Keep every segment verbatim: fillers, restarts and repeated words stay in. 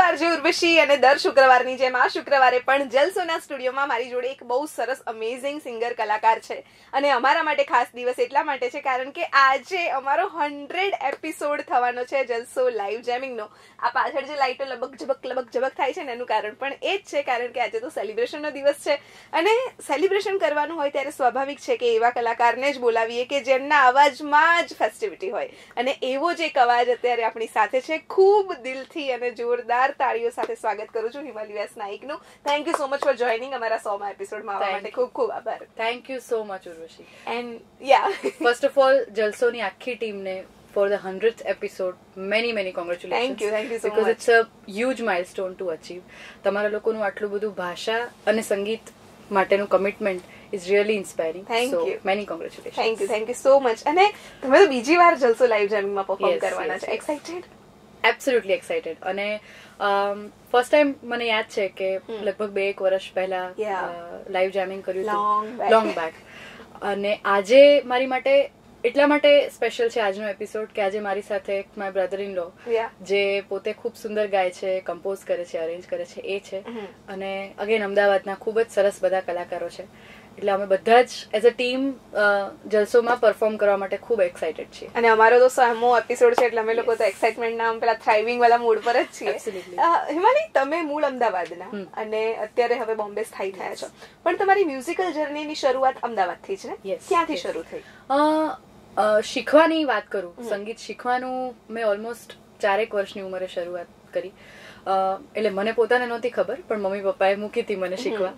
RJ Urvashi અને દર શુક્રવારની જેમ આ શુક્રવારે પણ જલસોના સ્ટુડિયોમાં મારી જોડે એક બહુ સરસ અમેઝિંગ સિંગર કલાકાર છે અને અમારા માટે ખાસ દિવસ એટલા માટે છે કારણ કે આજે અમારો હંડ્રેડ એપિસોડ થવાનો છે જલસો લાઈવ જેમિંગનો. આ પાછળ જે લાઈટો લબક ઝબક લબક ઝબક થાય છે ને એનું કારણ પણ એ જ છે કારણ કે આજે તો સેલિબ્રેશનનો દિવસ છે અને સેલિબ્રેશન કરવાનું હોય ત્યારે સ્વાભાવિક છે કે એવા કલાકારને જ બોલાવીએ કે જેમના અવાજમાં જ ફેસ્ટિવિટી હોય અને એવો જ એક અવાજ અત્યારે આપણી સાથે છે. ખૂબ દિલથી અને જોરદાર તાળીઓ સાથે સ્વાગત કરું છું હિમાલી વ્યાસ નાઇકનું. Thank you so much for joining અમારા સોમાં એપિસોડમાં આવવા માટે ખૂબ ખૂબ આભાર. Thank you so much Urvashi. And yeah first of all જલસોની આખી ટીમને for the hundredth episode many many congratulations. Thank you, thank you so because much. it's a huge milestone to achieve. તમારા લોકોનું આટલું બધું ભાષા અને સંગીત માટેનું commitment is really inspiring. Thank so, you. many congratulations. Thank you, thank you so much. અને તમે તો બીજી વાર જલસો લાઈવ જેમિંગમાં પરફોર્મ Yes, કરવાના yes, છે. yes. એક્સાઇટેડ? Absolutely excited. અને ફર્સ્ટ ટાઈમ મને યાદ છે કે લગભગ બે એક વર્ષ પહેલા Yeah. લાઈવ જેમિંગ કર્યું Long હતું back. Long back. અને આજે મારી માટે એટલા માટે સ્પેશિયલ છે આજનો એપિસોડ કે આજે મારી સાથે my brother in law Yeah. જે પોતે ખૂબ સુંદર ગાય છે, કમ્પોઝ કરે છે, અરેન્જ કરે છે એ છે. અને અગેન અમદાવાદના ખૂબ જ સરસ બધા કલાકારો છે. એટલે અમે બધા જ એઝ અ ટીમ જલસોમાં પરફોર્મ કરવા માટે ખૂબ એક્સાઇટેડ છીએ. અને અમારો તો સામો એપિસોડ છે એટલે અમે લોકો તો એક્સાઇટમેન્ટ ના પેલા થ્રાઇવિંગ વાળા મૂડ પર જ છીએ. Absolutely. અ, હિમાલી, તમે મૂળ અમદાવાદના અને અત્યારે હવે બોમ્બે સ્થાયી થયા છો પણ તમારી મ્યુઝિકલ જર્નીની શરૂઆત અમદાવાદથી જ ને? Yes, ક્યાંથી yes. શરૂ થઈ? અ, અ, શીખવાની વાત કરું, સંગીત શીખવાનું મેં ઓલમોસ્ટ ચારેક વર્ષની ઉંમરે શરૂઆત કરી. અ, એટલે મને પોતાને નહોતી ખબર પણ મમ્મી પપ્પાએ મૂકી હતી મને શીખવા.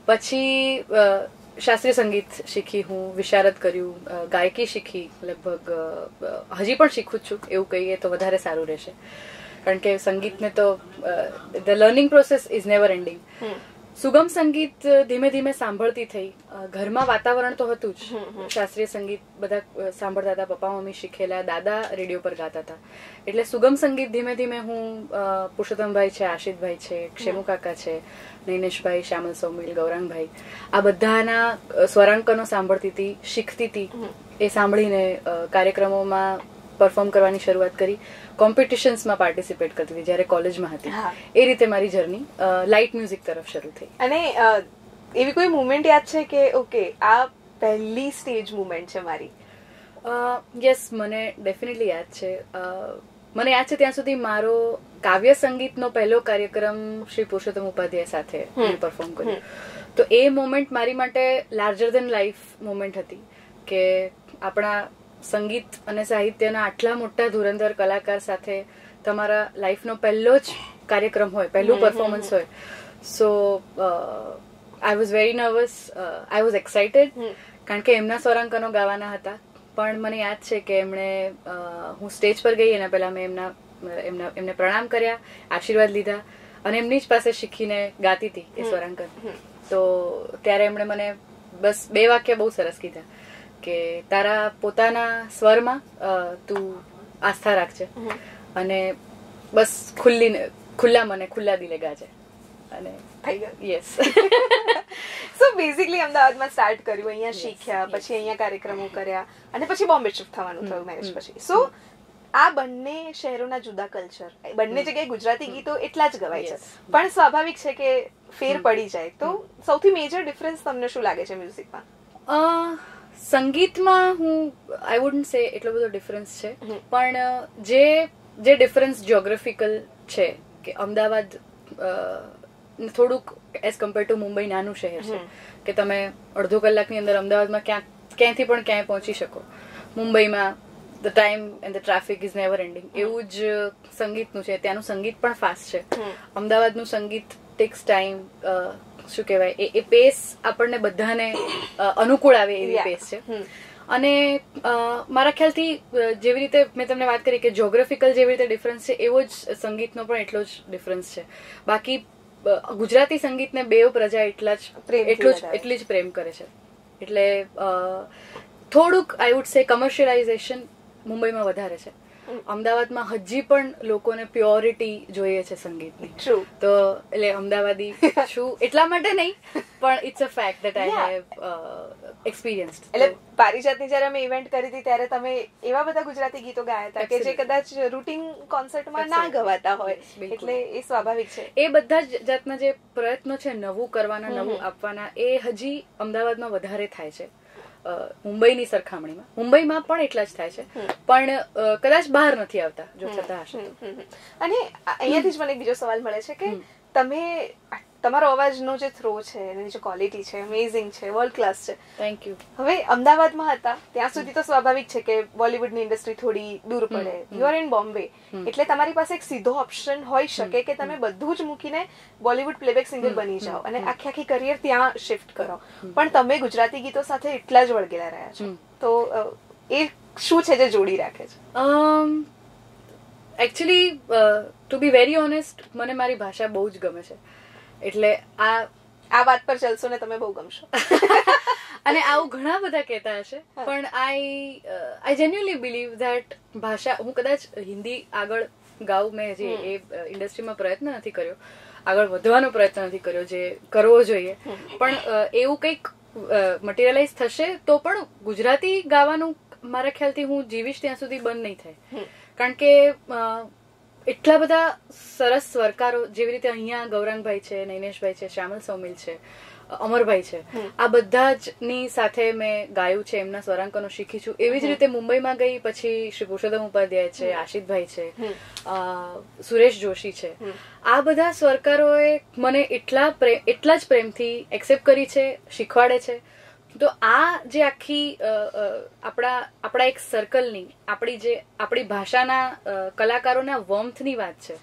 પછી અ, શાસ્ત્રીય સંગીત શીખી, હું વિશારદ કર્યું, અ, ગાયકી શીખી, લગભગ અ, હજી પણ શીખું જ છું એવું કહીએ તો વધારે સારું રહેશે કારણ કે સંગીતને તો the learning process is never ending. સુગમ સંગીત ધીમે ધીમે સાંભળતી થઈ. ઘરમાં વાતાવરણ તો હતું જ, શાસ્ત્રીય સંગીત બધા સાંભળતા હતા, પપ્પા મમ્મી શીખેલા, દાદા રેડિયો પર ગાતા હતા. એટલે સુગમ સંગીત ધીમે ધીમે હું પુરુષોત્તમભાઈ છે, આશિતભાઈ છે, ક્ષેમુ કાકા છે, નૈનેશભાઈ, શ્યામલ સૌમિલ, ગૌરાંગભાઈ, આ બધાના સ્વરાંકનો સાંભળતી હતી, શીખતી હતી. એ સાંભળીને કાર્યક્રમોમાં પરફોર્મ કરવાની શરૂઆત કરી, કોમ્પિટિશન્સમાં પાર્ટિસિપેટ કરતી હતી જ્યારે કોલેજમાં હતી. એ રીતે મારી જર્ની લાઇટ મ્યુઝિક તરફ શરૂ થઈ. અને એવી કોઈ મુમેન્ટ યાદ છે કે ઓકે આ પહેલી સ્ટેજ મુમેન્ટ છે મારી? યસ, મને ડેફિનેટલી યાદ છે. મને યાદ છે ત્યાં સુધી મારો કાવ્ય સંગીતનો પહેલો કાર્યક્રમ શ્રી પુરુષોત્તમ ઉપાધ્યાય સાથે મેં પરફોર્મ કર્યો. તો એ મોમેન્ટ મારી માટે લાર્જર ધેન લાઈફ મોમેન્ટ હતી કે આપણા સંગીત અને સાહિત્યના આટલા મોટા ધુરંધર કલાકાર સાથે તમારા લાઈફનો પહેલો જ કાર્યક્રમ હોય, પહેલું પરફોર્મન્સ હોય. So I was very nervous, I was excited કારણ કે એમના સ્વરાંકનો ગાવાના હતા. પણ મને યાદ છે કે એમણે હું સ્ટેજ પર ગઈ એના પહેલા મેં એમના એમના એમને પ્રણામ કર્યા, આશીર્વાદ લીધા અને એમની જ પાસે શીખીને ગાતી હતી એ સ્વરાંકન. તો ત્યારે એમણે મને બસ બે વાક્ય બહુ સરસ કીધા કે તારા પોતાના સ્વરમાં તું આસ્થા રાખજે અને બસ ખુલ્લી ખુલ્લા મને ખુલ્લા દિલે ગાજે. અને થઈ ગયું. યસ. સો બેઝિકલી અમદાવાદમાં સ્ટાર્ટ કર્યું, અહીંયા શીખ્યા, પછી અહીંયા કાર્યક્રમો કર્યા અને પછી બોમ્બે શિફ્ટ થવાનું થયું મેરેજ પછી. સો આ બંને શહેરોના જુદા કલ્ચર, બંને જગ્યાએ ગુજરાતી ગીતો એટલા જ ગવાય છે પણ સ્વાભાવિક છે કે ફેર પડી જાય. તો સૌથી મેજર ડિફરન્સ તમને શું લાગે છે મ્યુઝિકમાં? સંગીતમાં હું આઈ વુડન્ટ સે એટલો બધો ડિફરન્સ છે પણ જે જે ડિફરન્સ જ્યોગ્રાફિકલ છે કે અમદાવાદ થોડુંક એઝ કમ્પેર ટુ મુંબઈ નાનું શહેર છે કે તમે અડધો કલાકની અંદર અમદાવાદમાં ક્યાંક ક્યાંયથી પણ ક્યાંય પહોંચી શકો. મુંબઈમાં the time and the traffic is never ending. એવું જ સંગીતનું છે, ત્યાંનું સંગીત પણ ફાસ્ટ છે. અમદાવાદનું સંગીત ટેક્સ ટાઈમ, શું કહેવાય, એ પેસ આપણને બધાને અનુકૂળ આવે એવી પેસ છે. અને મારા ખ્યાલથી જેવી રીતે મેં તમને વાત કરી કે જ્યોગ્રાફિકલ જેવી રીતે ડિફરન્સ છે એવો જ સંગીતનો પણ એટલો જ ડિફરન્સ છે. બાકી ગુજરાતી સંગીતને બેવ પ્રજા એટલા જ એટલું જ એટલી જ પ્રેમ કરે છે. એટલે થોડુંક આઈ વુડ સે કમર્શિયલાઇઝેશન મુંબઈમાં વધારે છે. અમદાવાદમાં હજી પણ લોકોને પ્યોરિટી જોઈએ છે સંગીતની. તો એટલે અમદાવાદી શું એટલા માટે નહીં પણ it's a fact that I have experienced. એટલે પારિજાતની જ્યારે અમે ઇવેન્ટ કરી હતી ત્યારે તમે એવા બધા ગુજરાતી ગીતો ગાયા હતા કે જે કદાચ રૂટીન કોન્સર્ટમાં ના ગવાતા હોય, એટલે એ સ્વાભાવિક છે. એ બધા જ જાતના જે પ્રયત્નો છે નવું કરવાના, નવું આપવાના, એ હજી અમદાવાદમાં વધારે થાય છે મુંબઈની સરખામણીમાં. મુંબઈમાં પણ એટલા જ થાય છે, પણ કદાચ બહાર નથી આવતા જો થતા હશે. અને અહીંયાથી જ મને એક બીજો સવાલ મળે છે કે તમે તમારો અવાજનો જે થ્રો છે, એની જે ક્વોલિટી છે, અમેઝિંગ છે, વર્લ્ડ ક્લાસ છે. Thank you. હવે અમદાવાદમાં હતા ત્યાં સુધી તો સ્વાભાવિક છે કે બોલિવૂડની ઇન્ડસ્ટ્રી થોડી દૂર પડે. યુ આર ઇન બોમ્બે, એટલે તમારી પાસે એક સીધો ઓપ્શન હોઈ શકે કે તમે બધું જ મૂકીને બોલિવૂડ પ્લેબેક સિંગર બની જાઓ અને આખી આખી કરિયર ત્યાં શિફ્ટ કરો. પણ તમે ગુજરાતી ગીતો સાથે એટલા જ વળગેલા રહ્યા છો, તો એ શું છે જે જોડી રાખે છે? Actually to be very honest, મને મારી ભાષા બહુ જ ગમે છે. એટલે આ આ વાત પર જલસો ને તમે બહુ ગમશો. અને આવું ઘણા બધા કહેતા હશે, પણ I I genuinely believe that ભાષા, હું કદાચ હિન્દી આગળ ગાઉં, મેં જે એ ઇન્ડસ્ટ્રીમાં પ્રયત્ન નથી કર્યો, આગળ વધવાનો પ્રયત્ન નથી કર્યો જે કરવો જોઈએ, પણ એવું કંઈક મટીરિયલાઇઝ થશે તો પણ ગુજરાતી ગાવાનું મારા ખ્યાલથી હું જીવીશ ત્યાં સુધી બંધ નહીં થાય. કારણ કે એટલા બધા સરસ સ્વરકારો, જેવી રીતે અહીંયા ગૌરાંગભાઈ છે, નૈનેશભાઈ છે, શ્યામલ સૌમિલ છે, અમરભાઈ છે, આ બધા જ ની સાથે મેં ગાયું છે, એમના સ્વરાંકનો શીખી છું. એવી જ રીતે મુંબઈમાં ગઈ પછી શ્રી પુરુષોત્તમ ઉપાધ્યાય છે, આશિતભાઈ છે, સુરેશ જોશી છે, આ બધા સ્વરકારોએ મને એટલા એટલા જ પ્રેમથી એક્સેપ્ટ કરી છે, શીખવાડે છે. તો આ જે આખી આપણા આપણા એક સર્કલની, આપણી જે આપણી ભાષાના કલાકારોના વંથની વાત છે,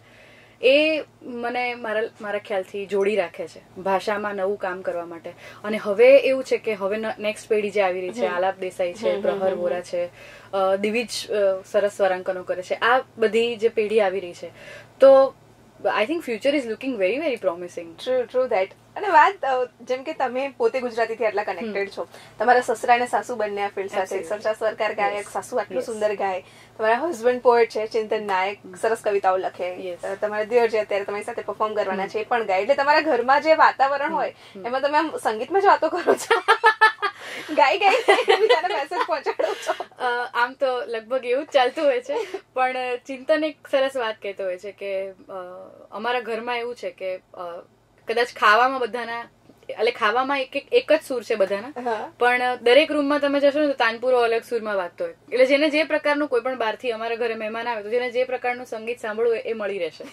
એ મને મારા મારા ખ્યાલથી જોડી રાખે છે ભાષામાં નવું કામ કરવા માટે. અને હવે એવું છે કે હવે નેક્સ્ટ પેઢી જે આવી રહી છે, આલાપ દેસાઈ છે, પ્રહર વોરા છે, દિવિજ સરસ સ્વરાંકનો કરે છે, આ બધી જે પેઢી આવી રહી છે, તો I think future is looking very very promising. True true that. અને વાત જેમ કે તમે પોતે ગુજરાતીથી આટલા કનેક્ટેડ છો, તમારા સસરા અને સાસુ બંને આ ફિલ્ડ સાથે, સસરા સ્વરકાર ગાયક, સાસુ આટલું સુંદર ગાય, તમારા હસબન્ડ પોએટ છે ચિંતન નાયક, સરસ કવિતાઓ લખે, તમારા દિયર જે અત્યારે તમારી સાથે પરફોર્મ કરવાના છે એ પણ ગાય. એટલે તમારા ઘરમાં જે વાતાવરણ હોય એમાં તમે આમ સંગીતમાં જ વાતો કરો છો, ગાઈ ગાઈ બીજાને મેસેજ પહોંચાડો છો. આમ તો લગભગ એવું જ ચાલતું હોય છે, પણ ચિંતન એક સરસ વાત કહેતો હોય છે કે અમારા ઘરમાં એવું છે કે કદાચ ખાવામાં બધાના, એટલે ખાવામાં એક એક જ સૂર છે બધાના, પણ દરેક રૂમમાં તમે જશો ને તો તાનપુરો અલગ સૂરમાં વાગતો હોય. એટલે જેને જે પ્રકારનું કોઈ પણ બહારથી અમારા ઘરે મહેમાન આવે તો જેને જે પ્રકારનું સંગીત સાંભળવું એ મળી રહેશે.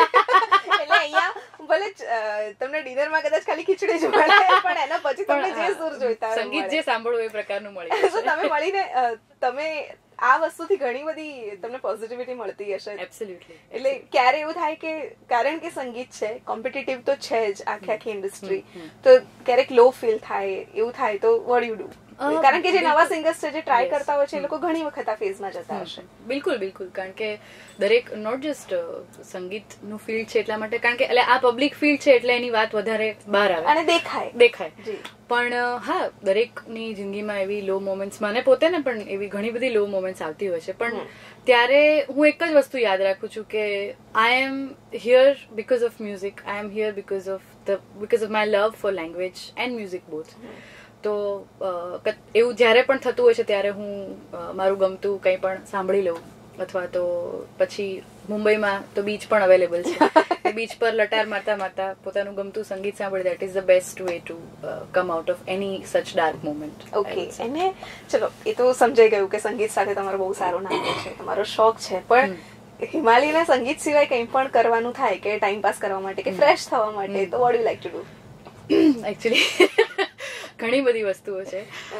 એટલે અહીંયા ભલે તમને ડિનરમાં કદાચ ખાલી ખીચડી જ મળે, પણ એના પછી તમને જે સૂર જોઈતા હોય, સંગીત જે સાંભળવું એ પ્રકારનું મળી રહેશે. તમે મળીને તમે આ વસ્તુથી ઘણી બધી તમને પોઝિટિવિટી મળતી હશે. એબ્સોલ્યુટલી. એટલે ક્યારે એવું થાય કે કારણ કે સંગીત છે, કોમ્પિટિટિવ તો છે જ આખી આખી ઇન્ડસ્ટ્રી, તો ક્યારેક લો ફીલ થાય, એવું થાય તો વોટ યુ ડુ? કારણ કે જે નવા સિંગર્સ છે જે ટ્રાય કરતા હોય છે એ લોકો ઘણી વખત આ ફેઝમાં જતા હશે. બિલકુલ બિલકુલ. કારણ કે દરેક નોટ જસ્ટ સંગીતનું ફિલ્ડ છે એટલા માટે, કારણ કે એટલે આ પબ્લિક ફિલ્ડ છે એટલે એની વાત વધારે બહાર આવે અને દેખાય દેખાય પણ હા, દરેકની જિંદગીમાં એવી લો મોમેન્ટ્સ, મને પોતે ને પણ એવી ઘણી બધી લો મોમેન્ટ્સ આવતી હોય છે, પણ ત્યારે હું એક જ વસ્તુ યાદ રાખું છું કે I am here because of music, I am here because of the because of my love for language and music both. તો એવું જ્યારે પણ થતું હોય છે ત્યારે હું મારું ગમતું કંઈ પણ સાંભળી લઉં, અથવા તો પછી મુંબઈમાં તો બીચ પણ અવેલેબલ છે, બીચ પર લટાર મારતા મારતા પોતાનું ગમતું સંગીત સાંભળી, that is the best way to come out of any such dark moment. Okay. અને ચલો, એ તો સમજાઈ ગયું કે સંગીત સાથે તમારો બહુ સારો નાતો છે, તમારો શોખ છે, પણ હિમાલીના સંગીત સિવાય કંઈ પણ કરવાનું થાય કે ટાઈમ પાસ કરવા માટે કે ફ્રેશ થવા માટે, તો what you like to do? Actually ઘણી બધી વસ્તુઓ છે.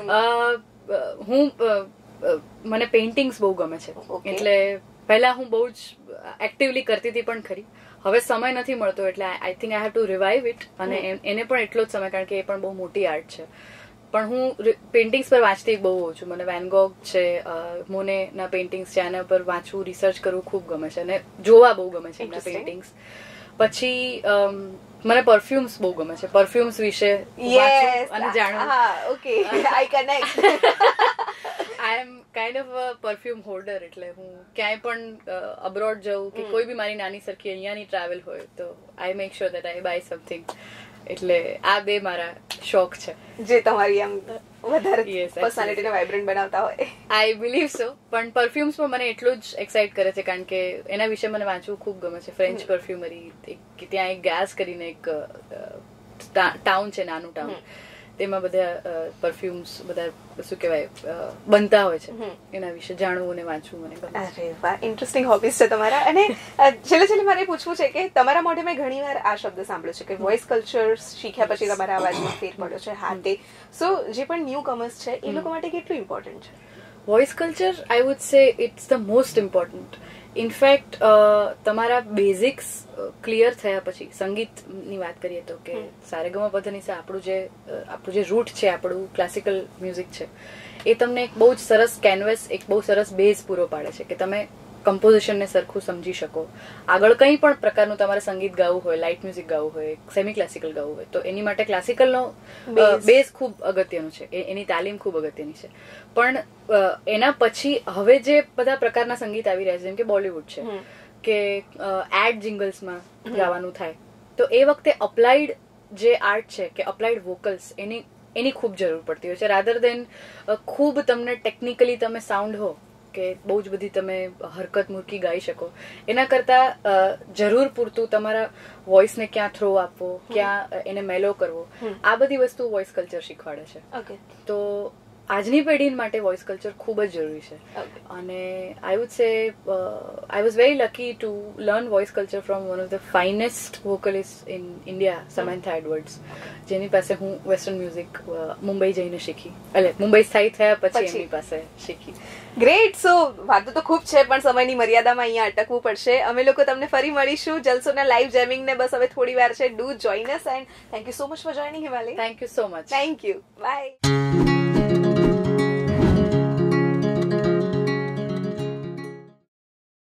હું મને પેઇન્ટિંગ્સ બહુ ગમે છે, એટલે પહેલા હું બહુ જ એક્ટિવલી કરતી હતી પણ ખરી. હવે સમય નથી મળતો, એટલે I think I have to revive it, અને એને પણ એટલો જ સમય, કારણ કે એ પણ બહુ મોટી આર્ટ છે. પણ હું પેઇન્ટિંગ્સ પર વાંચતી બહુ હોઉં છું. મને વેનગોગ છે, મોનેના પેઇન્ટિંગ્સ છે, આના પર વાંચવું, રિસર્ચ કરવું ખૂબ ગમે છે, અને જોવા બહુ ગમે છે એમના પેઇન્ટિંગ્સ. પછી મને પરફ્યુમ્સ બહુ ગમે છે, પરફ્યુમ્સ વિશે અને જાણવું. Okay, I connect. I am kind of a perfume holder, એટલે હું ક્યાંય પણ અબ્રોડ જાઉં કે કોઈ બી મારી નાની સરખી અહીંયાની ટ્રાવેલ હોય તો I make sure that I buy something એટલે આ બે મારા શોખ છે જે તમારી આમ વધારે પર્સનાલિટીને વાઇબ્રન્ટ બનાવતા હોય. I believe so. પણ પરફ્યુમ્સમાં મને એટલું જ એક્સાઇટ કરે છે કારણ કે એના વિશે મને વાંચવું ખૂબ ગમે છે. ફ્રેન્ચ પરફ્યુમરી, ત્યાં એક ગેસ કરીને એક ટાઉન છે, નાનું ટાઉન, તેમાં બધા પરફ્યુમ્સ બધા શું કહેવાય બનતા હોય છે. એના વિશે જાણવું અને વાંચવું મને ગમે. અરે વાહ, ઇન્ટરેસ્ટિંગ હોબીઝ છે તમારા. અને છેલ્લે છેલ્લે મારે પૂછવું છે કે તમારા મોઢે મેં ઘણી વાર આ શબ્દ સાંભળ્યો છે કે વોઇસ કલ્ચર શીખ્યા પછી તમારા અવાજમાં ફેર પડ્યો છે, હાથે. સો જે પણ ન્યૂ કમર્સ છે એ લોકો માટે કેટલું ઇમ્પોર્ટન્ટ છે voice culture? I would say it's the most important. In fact તમારા બેઝિક્સ ક્લિયર થયા પછી, સંગીતની વાત કરીએ તો કે સારેગમા પધનિસા આપણું જે આપણું જે રૂટ છે, આપણું ક્લાસિકલ મ્યુઝિક છે, એ તમને એક બહુ જ સરસ કેનવેસ, એક બહુ સરસ બેઝ પૂરો પાડે છે કે તમે કમ્પોઝિશનને સરખું સમજી શકો. આગળ કંઈ પણ પ્રકારનું તમારે સંગીત ગાવું હોય, લાઇટ મ્યુઝિક ગાવું હોય, સેમી ક્લાસિકલ ગાવું હોય, તો એની માટે ક્લાસિકલનો બેઝ ખૂબ અગત્યનું છે, એની તાલીમ ખૂબ અગત્યની છે. પણ એના પછી હવે જે બધા પ્રકારના સંગીત આવી રહ્યા છે, જેમ કે બોલિવૂડ છે કે એડ જિંગલ્સમાં ગાવાનું થાય, તો એ વખતે અપ્લાઇડ જે આર્ટ છે કે અપ્લાઇડ વોકલ્સ, એની એની ખૂબ જરૂર પડતી હોય છે. રાધર દેન ખૂબ તમને ટેકનિકલી તમે સાઉન્ડ હો કે બહુ જ બધી તમે હરકત મૂકી ગાઈ શકો, એના કરતા જરૂર પૂરતું તમારા વોઇસને ક્યાં થ્રો આપવો, ક્યાં એને મેલો કરવો, આ બધી વસ્તુ વોઇસ કલ્ચર શીખવાડે છે. તો આજની પેઢી માટે વોઇસ કલ્ચર ખૂબ જ જરૂરી છે. અને I would say I was very lucky to learn voice culture from one of the finest vocalist in India, Samantha Edwards, જેની પાસે હું વેસ્ટર્ન મ્યુઝિક મુંબઈ જઈને શીખી, એટલે મુંબઈ સ્થાયી થયા પછી એમની પાસે શીખી. ગ્રેટ. સો વાતો તો ખૂબ છે પણ સમયની મર્યાદામાં અહીંયા અટકવું પડશે. અમે લોકો તમને ફરી મળીશું જલસોના લાઈવ જેમિંગ ને બસ હવે થોડી વાર છે. Do join us and thank you so much for joining Himali. Thank you so much. Thank you. By.